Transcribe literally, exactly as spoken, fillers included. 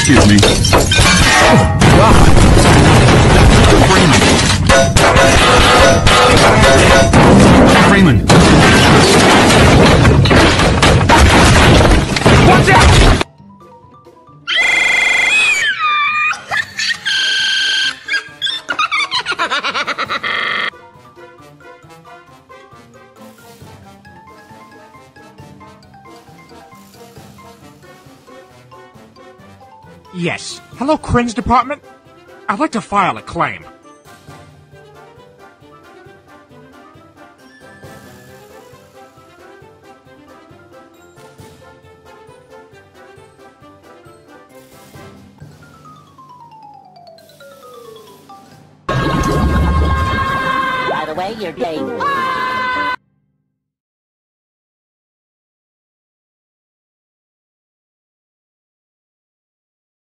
Excuse me. Oh, God. Freeman. Freeman. Watch out! Yes. Hello, Cringe Department? I'd like to file a claim. By the way, you're late.